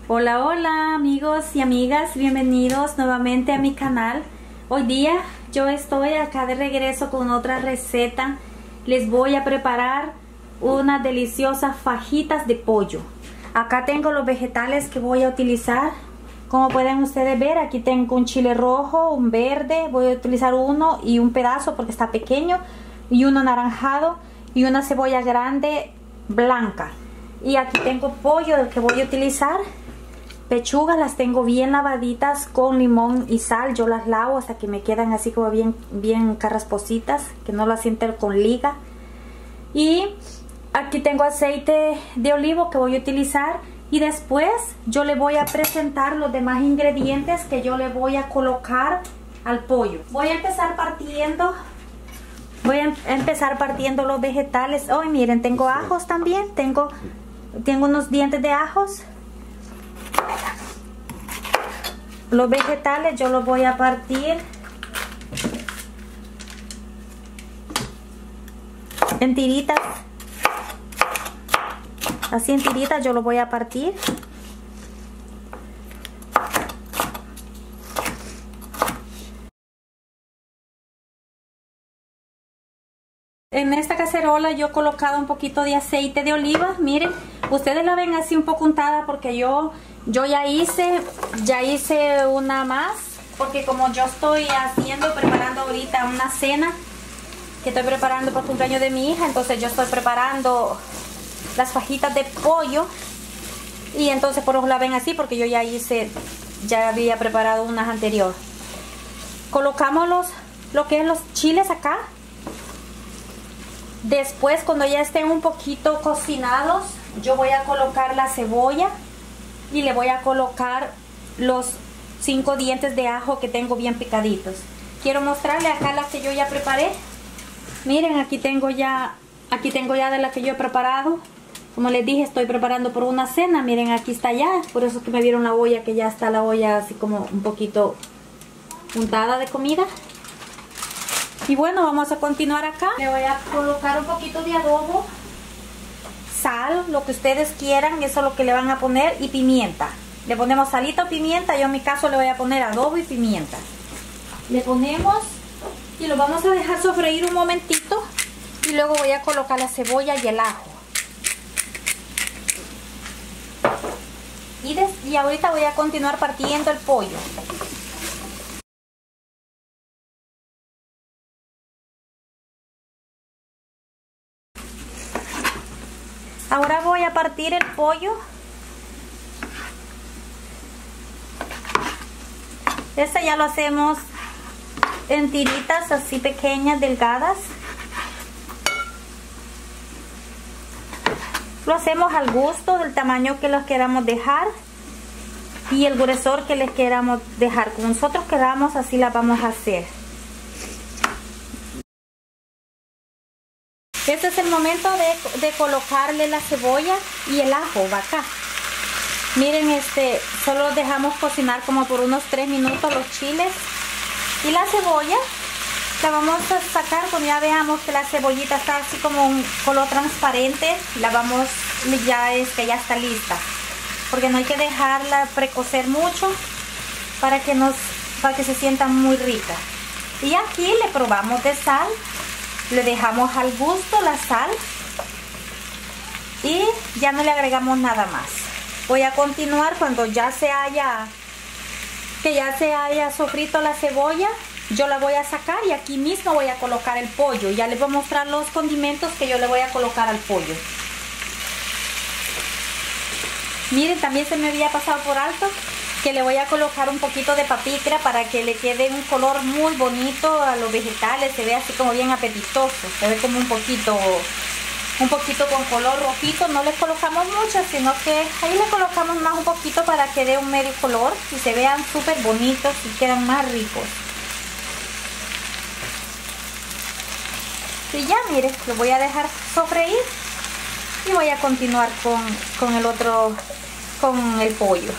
Hola, hola amigos y amigas, bienvenidos nuevamente a mi canal. Hoy día yo estoy acá de regreso con otra receta. Les voy a preparar unas deliciosas fajitas de pollo. Acá tengo los vegetales que voy a utilizar. Como pueden ustedes ver, aquí tengo un chile rojo, un verde, voy a utilizar uno y un pedazo porque está pequeño, y uno anaranjado y una cebolla grande blanca. Y aquí tengo pollo del que voy a utilizar. Pechugas las tengo bien lavaditas con limón y sal. Yo las lavo hasta que me quedan así como bien carraspositas, que no las sienten con liga. Y aquí tengo aceite de olivo que voy a utilizar. Y después yo le voy a presentar los demás ingredientes que yo le voy a colocar al pollo. Voy a empezar partiendo. Los vegetales. Oh, miren, tengo ajos también. Tengo unos dientes de ajos. Los vegetales yo los voy a partir en tiritas. Así en tiritas yo los voy a partir. En esta cacerola yo he colocado un poquito de aceite de oliva. Miren, ustedes la ven así un poco untada porque yo ya hice una más, porque como yo estoy preparando ahorita una cena que estoy preparando para el cumpleaños de mi hija, entonces yo estoy preparando las fajitas de pollo y entonces por eso la ven así, porque yo ya había preparado unas anteriores. Colocamos lo que es los chiles acá. Después, cuando ya estén un poquito cocinados, yo voy a colocar la cebolla y le voy a colocar los 5 dientes de ajo que tengo bien picaditos. Quiero mostrarle acá las que yo ya preparé. Miren, aquí tengo ya de la que yo he preparado. Como les dije, estoy preparando por una cena. Miren, aquí está ya. Por eso es que me vieron la olla, que ya está la olla así como un poquito untada de comida. Y bueno, vamos a continuar acá. Le voy a colocar un poquito de adobo, sal, lo que ustedes quieran, eso es lo que le van a poner, y pimienta. Le ponemos salita o pimienta. Yo en mi caso le voy a poner adobo y pimienta. Le ponemos y lo vamos a dejar sofreír un momentito. Y luego voy a colocar la cebolla y el ajo. Y ahorita voy a continuar partiendo el pollo. Ahora voy a partir el pollo. Este ya lo hacemos en tiritas así pequeñas, delgadas. Lo hacemos al gusto, del tamaño que los queramos dejar y el gruesor que les queramos dejar. Como nosotros queramos, así las vamos a hacer. Este es el momento de colocarle la cebolla y el ajo, va acá. Miren, solo dejamos cocinar como por unos 3 minutos los chiles. Y la cebolla la vamos a sacar cuando ya veamos que la cebollita está así como un color transparente. Ya está lista. Porque no hay que dejarla precocer mucho para que se sienta muy rica. Y aquí le probamos de sal. Le dejamos al gusto la sal y ya no le agregamos nada más. Voy a continuar cuando ya se haya sofrito la cebolla. Yo la voy a sacar y aquí mismo voy a colocar el pollo. Ya les voy a mostrar los condimentos que yo le voy a colocar al pollo. Miren, también se me había pasado por alto que le voy a colocar un poquito de papicra para que le quede un color muy bonito a los vegetales. Se ve así como bien apetitoso, se ve como un poquito con color rojito. No le colocamos mucho, sino que ahí le colocamos más un poquito para que dé un medio color y se vean súper bonitos y quedan más ricos. Y ya, miren, lo voy a dejar sofreír y voy a continuar con el pollo.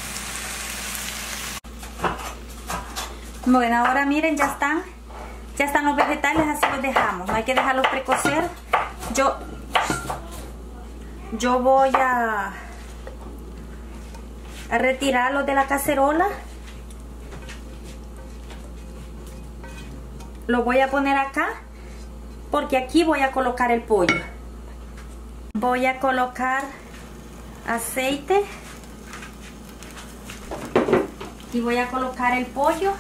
Bueno, ahora miren, ya están los vegetales, así los dejamos. No hay que dejarlos precocer. Yo voy a a retirarlo de la cacerola. Lo voy a poner acá porque aquí voy a colocar el pollo. Voy a colocar aceite y voy a colocar el pollo.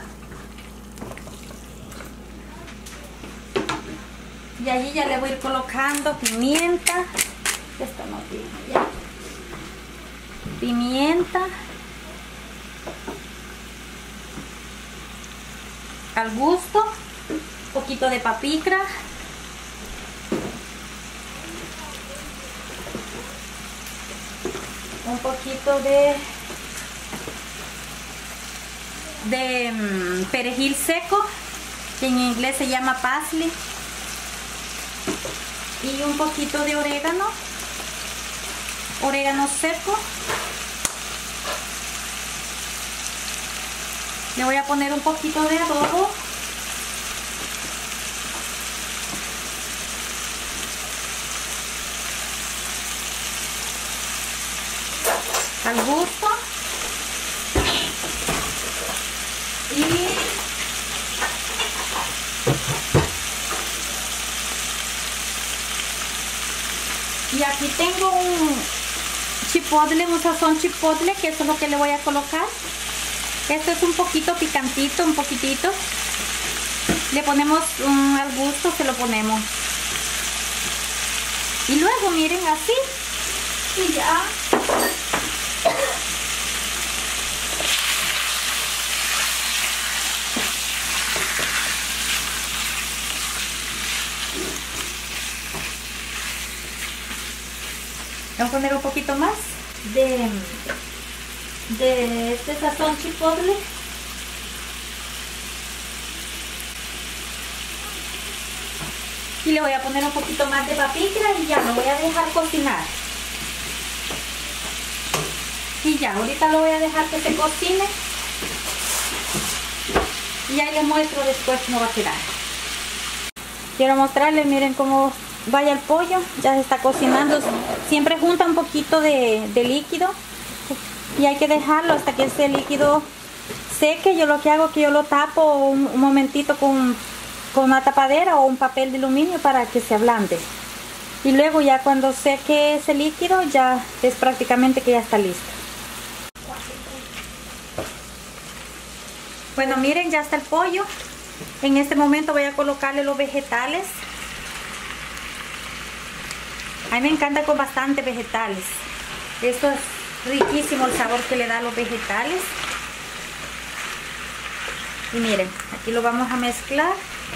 Y allí ya le voy a ir colocando pimienta. Esto no tiene ya. Pimienta. Al gusto. Un poquito de paprika. Un poquito de perejil seco, que en inglés se llama parsley. Y un poquito de orégano seco. Le voy a poner un poquito de adobo. Al gusto. Y aquí tengo un chipotle, un sazón chipotle, que eso es lo que le voy a colocar. Esto es un poquito picantito, un poquitito. Le ponemos al gusto, se lo ponemos. Y luego miren así. Y ya. Vamos a poner un poquito más de este sazón chipotle. Y le voy a poner un poquito más de paprika y ya lo voy a dejar cocinar. Y ya, ahorita lo voy a dejar que se cocine. Y ahí les muestro después cómo va a quedar. Quiero mostrarles, miren cómo vaya el pollo, ya se está cocinando. Siempre junta un poquito de líquido y hay que dejarlo hasta que ese líquido seque. Yo lo que hago es que yo lo tapo un momentito con una tapadera o un papel de aluminio para que se ablande. Y luego ya cuando seque ese líquido ya es prácticamente que ya está listo. Bueno, miren, ya está el pollo. En este momento voy a colocarle los vegetales. A mí me encanta con bastante vegetales. Esto es riquísimo el sabor que le da a los vegetales. Y miren, aquí lo vamos a mezclar.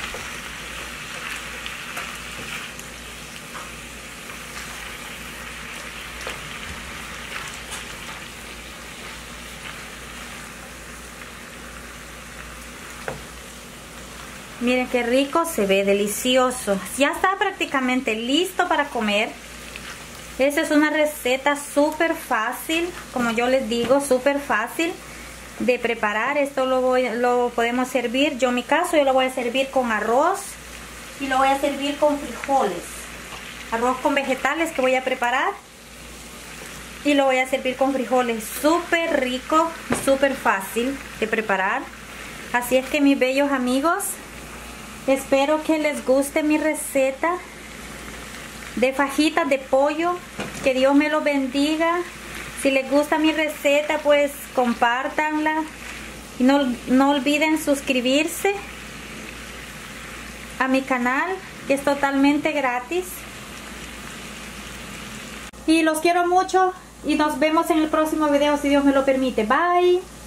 Miren qué rico se ve, delicioso. Ya está prácticamente listo para comer. Esta es una receta súper fácil, como yo les digo, súper fácil de preparar. Esto lo podemos servir, yo en mi caso yo lo voy a servir con arroz y lo voy a servir con frijoles. Arroz con vegetales que voy a preparar y lo voy a servir con frijoles. Súper rico, súper fácil de preparar. Así es que mis bellos amigos, espero que les guste mi receta de fajitas de pollo. Que Dios me lo bendiga. Si les gusta mi receta, pues compártanla. Y no olviden suscribirse a mi canal, que es totalmente gratis. Y los quiero mucho y nos vemos en el próximo video si Dios me lo permite. Bye.